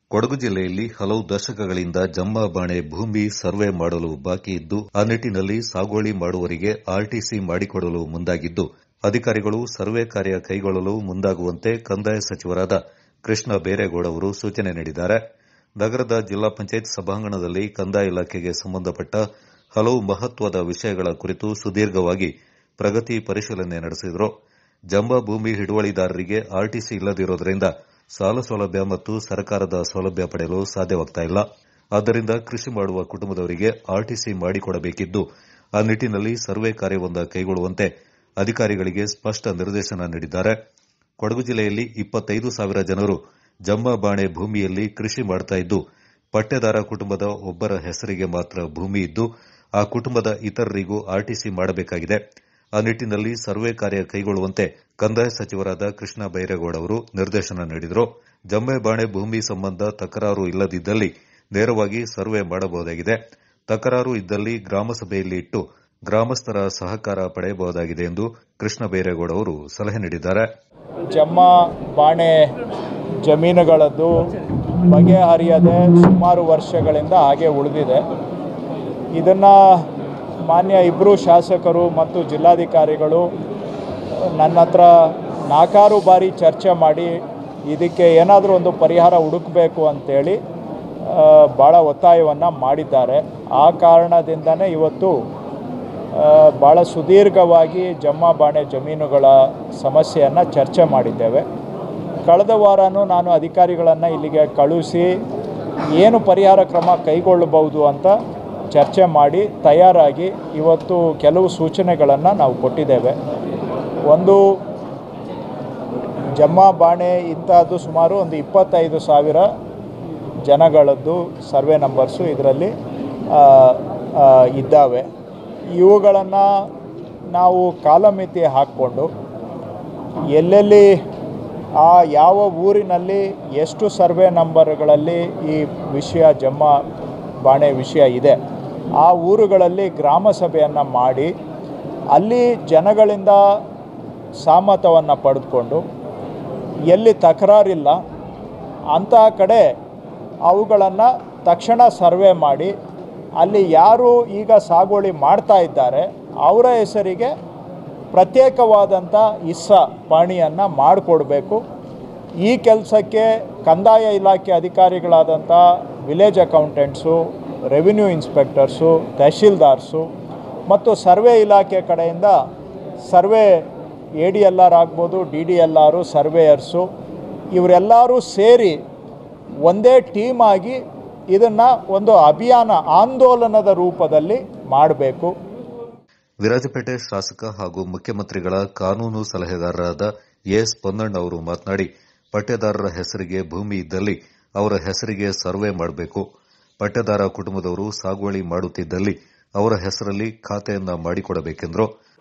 ಕೊಡಗು ಜಿಲ್ಲೆಯಲ್ಲಿ ಹಲವು ದಶಕಗಳಿಂದ ಜಮ್ಮಾ-ಬಾಣೆ ಭೂಮಿ ಸರ್ವೆ ಮಾಡಲು ಬಾಕಿ ಇದ್ದು, ಆ ನಿಟ್ಟಿನಲ್ಲಿ ಸಾಗುವಳಿ ಮಾಡುವವರಿಗೆ ಆರ್ಟಿಸಿ ಮಾಡಿಕೊಡಲು ಮುಂದಾಗಿದ್ದು, ಅಧಿಕಾರಿಗಳು ಸರ್ವೆ ಕಾರ್ಯ ಕೈಗೊಳ್ಳಲು ಮುಂದಾಗುವಂತೆ ಕಂದಾಯ ಸಚಿವರಾದ ಕೃಷ್ಣ ಬೈರೇಗೌಡ ಅವರು ಸೂಚನೆ ನೀಡಿದ್ದಾರೆ. ನಗರದ ಜಿಲ್ಲಾ ಪಂಚಾಯತ್ ಸಭಾಂಗಣದಲ್ಲಿ ಕಂದಾಯ ಇಲಾಖೆಗೆ ಸಂಬಂಧಪಟ್ಟ ಹಲವು ಮಹತ್ವದ ವಿಷಯಗಳ ಕುರಿತು ಸುದೀರ್ಘವಾಗಿ ಪ್ರಗತಿ ಪರಿಶೀಲನೆ ನಡೆಸಿದರು. ಜಮ್ಮಾ ಭೂಮಿ ಹಿಡುವಳಿದಾರರಿಗೆ ಆರ್ಟಿಸಿ ಇಲ್ಲದಿರುವುದರಿಂದ ಸಾಲ ಸೌಲಭ್ಯ ಮತ್ತು ಸರ್ಕಾರದ ಸೌಲಭ್ಯ ಪಡೆಯಲು ಸಾಧ್ಯವಾಗುತ್ತಿಲ್ಲ. ಆದ್ದರಿಂದ ಕೃಷಿ ಮಾಡುವ ಕುಟುಂಬದವರಿಗೆ ಆರ್ಟಿಸಿ ಮಾಡಿಕೊಡಬೇಕಿದ್ದು, ಆ ನಿಟ್ಟಿನಲ್ಲಿ ಸರ್ವೆ ಕಾರ್ಯವೊಂದು ಕೈಗೊಳ್ಳುವಂತೆ ಅಧಿಕಾರಿಗಳಿಗೆ ಸ್ಪಷ್ಟ ನಿರ್ದೇಶನ ನೀಡಿದ್ದಾರೆ. ಕೊಡಗು ಜಿಲ್ಲೆಯಲ್ಲಿ 25,000 ಜನರು ಜಮ್ಮಾ-ಬಾಣೆ ಭೂಮಿಯಲ್ಲಿ ಕೃಷಿ ಮಾಡುತ್ತಿದ್ದು, ಪಟ್ಟೇದಾರ ಕುಟುಂಬದ ಒಬ್ಬರ ಹೆಸರಿಗೆ ಮಾತ್ರ ಭೂಮಿ ಇದ್ದು, ಆ ಕುಟುಂಬದ ಇತರರಿಗೂ ಆರ್ಟಿಸಿ ಮಾಡಬೇಕಾಗಿದೆ. ಆ ನಿಟ್ಟಿನಲ್ಲಿ ಸರ್ವೆ ಕಾರ್ಯ ಕೈಗೊಳ್ಳುವಂತೆ ಕಂದಾಯ ಸಚಿವರಾದ ಕೃಷ್ಣ ಬೈರೇಗೌಡ ಅವರು ನಿರ್ದೇಶನ ನೀಡಿದರು. ಜಮ್ಮೆ-ಬಾಣೆ ಭೂಮಿ ಸಂಬಂಧ ತಕರಾರು ಇಲ್ಲದಿದ್ದಲ್ಲಿ ನೇರವಾಗಿ ಸರ್ವೆ ಮಾಡಬಹುದಾಗಿದೆ. ತಕರಾರು ಇದ್ದಲ್ಲಿ ಗ್ರಾಮಸಭೆಯಲ್ಲಿ ಇಟ್ಟು ಗ್ರಾಮಸ್ಥರ ಸಹಕಾರ ಪಡೆಯಬಹುದಾಗಿದೆ ಎಂದು ಕೃಷ್ಣ ಬೈರೇಗೌಡ ಅವರು ಸಲಹೆ ನೀಡಿದ್ದಾರೆ. ಜಮ್ಮಾ-ಬಾಣೆ ಜಮೀನುಗಳದ್ದು ಬಗೆಹರಿಯದೆ ಸುಮಾರು ವರ್ಷಗಳಿಂದ ಹಾಗೆ ಉಳಿದಿದೆ. ಇದನ್ನು ಮಾನ್ಯ ಇಬ್ಬರು ಶಾಸಕರು ಮತ್ತು ಜಿಲ್ಲಾಧಿಕಾರಿಗಳು ನನ್ನ ಹತ್ರ 4 ಬಾರಿ ಚರ್ಚೆ ಮಾಡಿ ಇದಕ್ಕೆ ಏನಾದರೂ ಒಂದು ಪರಿಹಾರ ಹುಡುಕಬೇಕು ಅಂತೇಳಿ ಭಾಳ ಒತ್ತಾಯವನ್ನು ಮಾಡಿದ್ದಾರೆ. ಆ ಕಾರಣದಿಂದನೇ ಇವತ್ತು ಭಾಳ ಸುದೀರ್ಘವಾಗಿ ಜಮ್ಮಾ-ಬಾಣೆ ಜಮೀನುಗಳ ಸಮಸ್ಯೆಯನ್ನು ಚರ್ಚೆ ಮಾಡಿದ್ದೇವೆ. ಕಳೆದ ವಾರನೂ ನಾನು ಅಧಿಕಾರಿಗಳನ್ನು ಇಲ್ಲಿಗೆ ಕಳುಹಿಸಿ ಏನು ಪರಿಹಾರ ಕ್ರಮ ಕೈಗೊಳ್ಳಬಹುದು ಅಂತ ಚರ್ಚೆ ಮಾಡಿ ತಯಾರಾಗಿ ಇವತ್ತು ಕೆಲವು ಸೂಚನೆಗಳನ್ನು ನಾವು ಕೊಟ್ಟಿದ್ದೇವೆ. ಒಂದು, ಜಮ್ಮಾ-ಬಾಣೆ ಇಂಥದ್ದು ಸುಮಾರು ಒಂದು 25,000 ಜನಗಳದ್ದು ಸರ್ವೆ ನಂಬರ್ಸು ಇದರಲ್ಲಿ ಇದ್ದಾವೆ. ಇವುಗಳನ್ನು ನಾವು ಕಾಲಮಿತಿ ಹಾಕ್ಕೊಂಡು ಎಲ್ಲೆಲ್ಲಿ ಯಾವ ಊರಿನಲ್ಲಿ ಎಷ್ಟು ಸರ್ವೆ ನಂಬರ್ಗಳಲ್ಲಿ ಈ ವಿಷಯ ಜಮ್ಮಾ-ಬಾಣೆ ವಿಷಯ ಇದೆ, ಆ ಊರುಗಳಲ್ಲಿ ಗ್ರಾಮ ಸಭೆಯನ್ನು ಮಾಡಿ ಅಲ್ಲಿ ಜನಗಳಿಂದ ಸಹಮತವನ್ನು ಪಡೆದುಕೊಂಡು ಎಲ್ಲಿ ತಕರಾರಿಲ್ಲ ಅಂತಹ ಕಡೆ ಅವುಗಳನ್ನು ತಕ್ಷಣ ಸರ್ವೆ ಮಾಡಿ ಅಲ್ಲಿ ಯಾರು ಈಗ ಸಾಗುವಳಿ ಮಾಡ್ತಾ ಇದ್ದಾರೆ ಅವರ ಹೆಸರಿಗೆ ಪ್ರತ್ಯೇಕವಾದಂಥ ಪಾಣಿಯನ್ನು ಮಾಡಿಕೊಡಬೇಕು. ಈ ಕೆಲಸಕ್ಕೆ ಕಂದಾಯ ಇಲಾಖೆ ಅಧಿಕಾರಿಗಳಾದಂಥ village accountants, revenue inspectors, tahsildars ಮತ್ತು ಸರ್ವೆ ಇಲಾಖೆ ಕಡೆಯಿಂದ ಸರ್ವೆ ADLR ಆಗ್ಬೋದು, DDLR, ಸರ್ವೇಯರ್ಸು ಇವರೆಲ್ಲರೂ ಸೇರಿ ಒಂದೇ ಟೀಮ್ ಆಗಿ ಇದನ್ನು ಒಂದು ಅಭಿಯಾನ ಆಂದೋಲನದ ರೂಪದಲ್ಲಿ ಮಾಡಬೇಕು. ವಿರಾಜಪೇಟೆ ಶಾಸಕ ಹಾಗೂ ಮುಖ್ಯಮಂತ್ರಿಗಳ ಕಾನೂನು ಸಲಹೆಗಾರರಾದ ಎಸ್ ಪೊನ್ನಣ್ಣ ಅವರು ಮಾತನಾಡಿ, ಪಟ್ಟೇದಾರರ ಹೆಸರಿಗೆ ಭೂಮಿ ಇದ್ದಲ್ಲಿ ಅವರ ಹೆಸರಿಗೆ ಸರ್ವೆ ಮಾಡಬೇಕು. ಪಟ್ಟೇದಾರ ಕುಟುಂಬದವರು ಸಾಗುವಳಿ ಮಾಡುತ್ತಿದ್ದಲ್ಲಿ ಅವರ ಹೆಸರಲ್ಲಿ ಖಾತೆಯನ್ನ ಮಾಡಿಕೊಡಬೇಕೆಂದರು.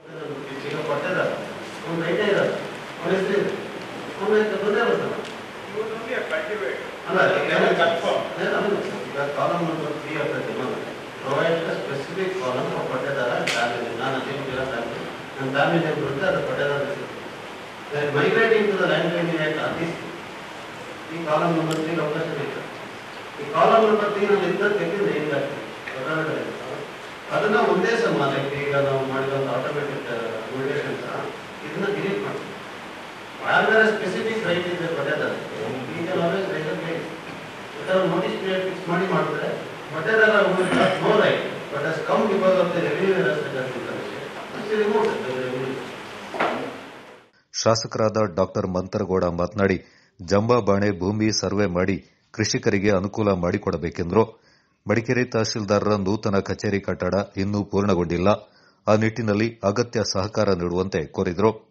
Migrating to the land claiming act artist, ಈ ಕಾಲಮ್ ನಂಬರ್ 3 ಅವಕಾಶ ಬೇಕು. ಈ ಕಾಲಮ್ ನಂಬರ್ 3 ನಲ್ಲಿ ಇಂತ ತೆಗೆದು ಏನಾಗ್ತದೆ ಅದನ್ನ ಒಂದೇ ಸಮಾನಕ್ಕೆ ಈಗ ನಾವು ಮಾಡಿದಂತ ಆಟೋಮೆಟಿಕ್ ಮ್ಯೂಟೇಷನ್ ಇದನ್ನ ಡಿಲೀಟ್ ಮಾಡ್ತೀವಿ. ಯಾವ್ದಾರ ಸ್ಪೆಸಿಫಿಕ್ ರೈಟ್ ಇದೆ ಪಟ್ಟೇದಾರ ಈಗ ಆಲ್ವೇಸ್ ರೈಟ್ ಕೇಸ್ ಇದರ ನೋಟಿಸ್ ಪೀರಿಯಡ್ ಫಿಕ್ಸ್ ಮಾಡಿ ಮಾಡಿದ್ರೆ ಪಟ್ಟೇದಾರ no right but has come because of the revenue remove. ಶಾಸಕರಾದ ಡಾ ಮಂತರಗೌಡ ಮಾತನಾಡಿ, ಜಮ್ಮಾ-ಬಾಣೆ ಭೂಮಿ ಸರ್ವೆ ಮಾಡಿ ಕೃಷಿಕರಿಗೆ ಅನುಕೂಲ ಮಾಡಿಕೊಡಬೇಕೆಂದರು. ಮಡಿಕೇರಿ ತಹಶೀಲ್ದಾರರ ನೂತನ ಕಚೇರಿ ಕಟ್ಟಡ ಇನ್ನೂ ಪೂರ್ಣಗೊಂಡಿಲ್ಲ. ಆ ನಿಟ್ಟಿನಲ್ಲಿ ಅಗತ್ಯ ಸಹಕಾರ ನೀಡುವಂತೆ ಕೋರಿದರು.